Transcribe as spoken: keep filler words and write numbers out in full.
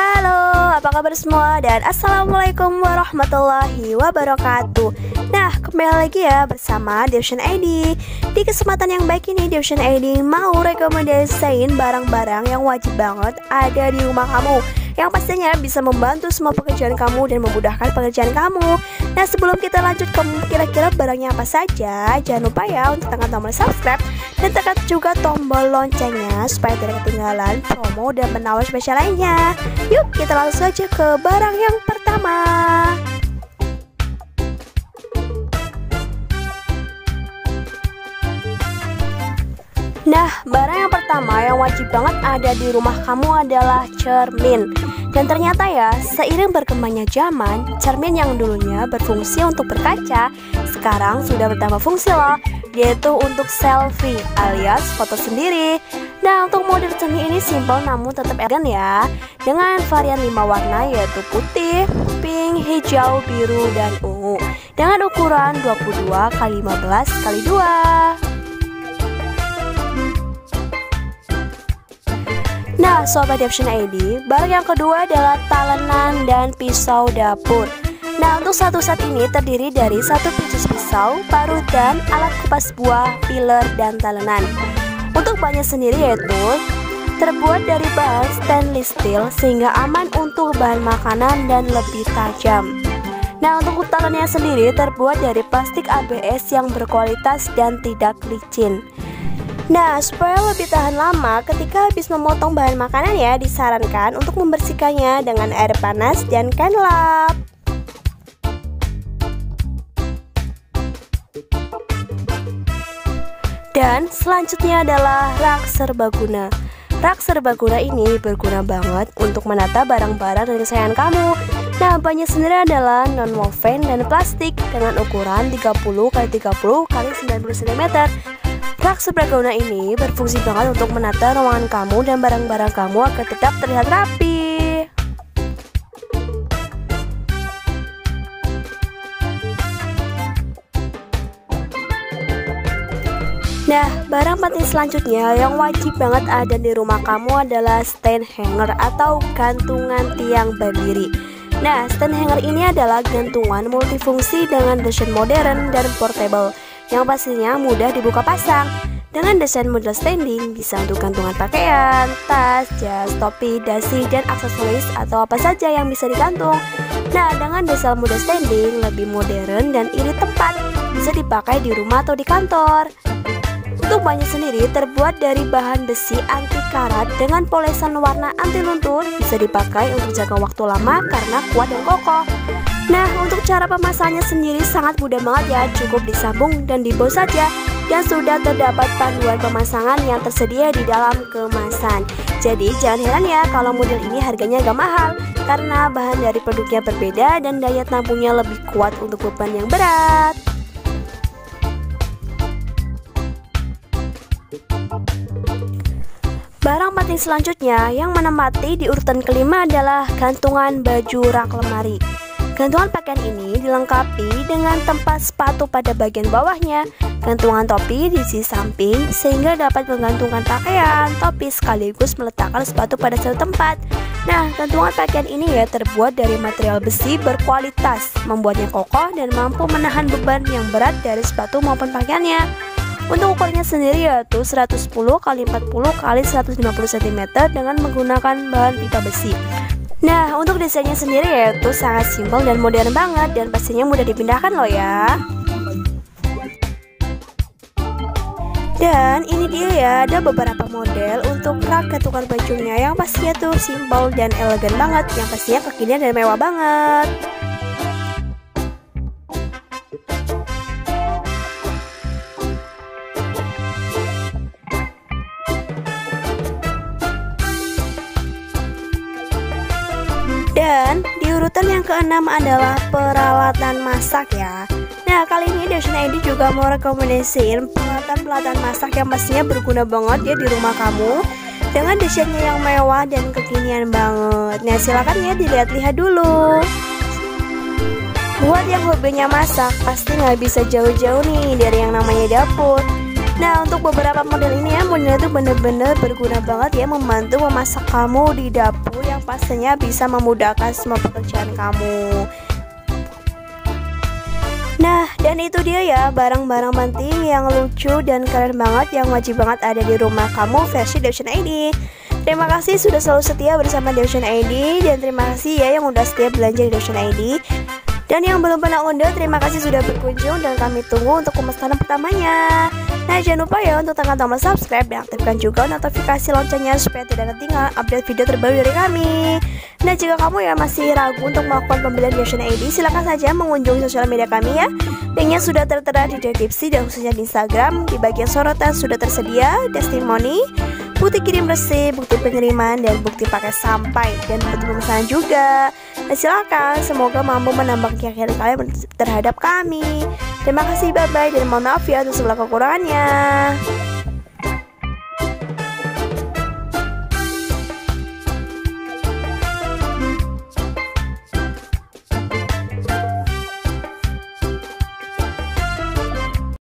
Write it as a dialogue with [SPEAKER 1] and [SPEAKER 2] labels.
[SPEAKER 1] Halo, apa kabar semua? Dan Assalamualaikum warahmatullahi wabarakatuh. Nah, kembali lagi ya bersama Devotion I D. Di kesempatan yang baik ini Devotion I D mau rekomendasiin barang-barang yang wajib banget ada di rumah kamu, yang pastinya bisa membantu semua pekerjaan kamu dan memudahkan pekerjaan kamu. Nah, sebelum kita lanjut ke kira-kira barangnya apa saja, jangan lupa ya untuk tekan tombol subscribe dan tekan juga tombol loncengnya supaya tidak ketinggalan promo dan penawar spesial lainnya. Yuk, kita langsung saja ke barang yang pertama. Nah, barang yang pertama yang wajib banget ada di rumah kamu adalah cermin. Dan ternyata ya, seiring berkembangnya zaman, cermin yang dulunya berfungsi untuk berkaca, sekarang sudah bertambah fungsi loh, yaitu untuk selfie alias foto sendiri. Nah, untuk model cermin ini simpel namun tetap elegan ya, dengan varian lima warna yaitu putih, pink, hijau, biru, dan ungu, dengan ukuran dua puluh dua kali lima belas kali dua. Nah, Sobat Devotion I D, barang yang kedua adalah talenan dan pisau dapur. Nah, untuk satu set ini terdiri dari satu picus pisau, parutan, alat kupas buah, peeler, dan talenan. Untuk bahannya sendiri yaitu terbuat dari bahan stainless steel sehingga aman untuk bahan makanan dan lebih tajam. Nah, untuk talenannya sendiri terbuat dari plastik A B S yang berkualitas dan tidak licin. Nah, supaya lebih tahan lama ketika habis memotong bahan makanan ya, disarankan untuk membersihkannya dengan air panas dan kain lap. Dan selanjutnya adalah rak serbaguna. Rak serbaguna ini berguna banget untuk menata barang-barang dari kesayangan kamu. Nah, bahannya sendiri adalah non-woven dan plastik dengan ukuran tiga puluh kali tiga puluh kali sembilan puluh sentimeter. Rak serbaguna ini berfungsi banget untuk menata ruangan kamu dan barang-barang kamu agar tetap terlihat rapi. Nah, barang penting selanjutnya yang wajib banget ada di rumah kamu adalah stand hanger atau gantungan tiang berdiri. Nah, stand hanger ini adalah gantungan multifungsi dengan desain modern dan portable, yang pastinya mudah dibuka pasang. Dengan desain model standing, bisa untuk gantungan pakaian, tas, jas, topi, dasi, dan aksesoris atau apa saja yang bisa digantung. Nah, dengan desain model standing, lebih modern dan irit tempat, bisa dipakai di rumah atau di kantor. Untuk bahannya sendiri terbuat dari bahan besi anti karat dengan polesan warna anti luntur, bisa dipakai untuk jangka waktu lama karena kuat dan kokoh. Nah, untuk cara pemasangannya sendiri sangat mudah banget ya, cukup disambung dan dibawa saja. Dan sudah terdapat panduan pemasangan yang tersedia di dalam kemasan. Jadi jangan heran ya kalau model ini harganya agak mahal, karena bahan dari produknya berbeda dan daya tampungnya lebih kuat untuk beban yang berat. Barang penting selanjutnya yang menempati di urutan kelima adalah gantungan baju rak lemari. Gantungan pakaian ini dilengkapi dengan tempat sepatu pada bagian bawahnya, gantungan topi di sisi samping sehingga dapat menggantungkan pakaian, topi sekaligus meletakkan sepatu pada satu tempat. Nah, gantungan pakaian ini ya terbuat dari material besi berkualitas, membuatnya kokoh dan mampu menahan beban yang berat dari sepatu maupun pakaiannya. Untuk ukurannya sendiri yaitu seratus sepuluh kali empat puluh kali seratus lima puluh sentimeter dengan menggunakan bahan pipa besi. Nah, untuk desainnya sendiri yaitu sangat simpel dan modern banget, dan pastinya mudah dipindahkan loh ya. Dan ini dia ya, ada beberapa model untuk rak gantungan bajunya yang pastinya tuh simpel dan elegan banget, yang pastinya kekinian dan mewah banget. Dan di urutan yang keenam adalah peralatan masak ya. Nah, kali ini Devotion I D juga mau rekomendasiin peralatan-peralatan masak yang pastinya berguna banget ya di rumah kamu, dengan desainnya yang mewah dan kekinian banget. Nah, silakan ya dilihat-lihat dulu. Buat yang hobinya masak, pasti nggak bisa jauh-jauh nih dari yang namanya dapur. Nah, untuk beberapa model ini ya, modelnya itu bener-bener berguna banget ya, membantu memasak kamu di dapur, yang pastinya bisa memudahkan semua pekerjaan kamu. Nah, dan itu dia ya barang-barang penting yang lucu dan keren banget yang wajib banget ada di rumah kamu versi Devotion I D. Terima kasih sudah selalu setia bersama Devotion I D, dan terima kasih ya yang udah setia belanja di Devotion I D. Dan yang belum pernah unduh, terima kasih sudah berkunjung dan kami tunggu untuk pemesanan pertamanya. Nah, jangan lupa ya untuk tekan tombol subscribe dan aktifkan juga notifikasi loncengnya supaya tidak ketinggalan update video terbaru dari kami. Nah, jika kamu ya masih ragu untuk melakukan pembelian Devotion I D, silakan saja mengunjungi sosial media kami ya. Linknya sudah tertera di deskripsi dan khususnya di Instagram. Di bagian sorotan sudah tersedia testimoni, bukti kirim resep, bukti pengiriman, dan bukti pakai sampai, dan bukti pemesanan juga. Nah, silakan, semoga mampu menambah keyakinan kalian terhadap kami. Terima kasih, bye-bye, dan mohon maaf ya untuk segala kekurangannya.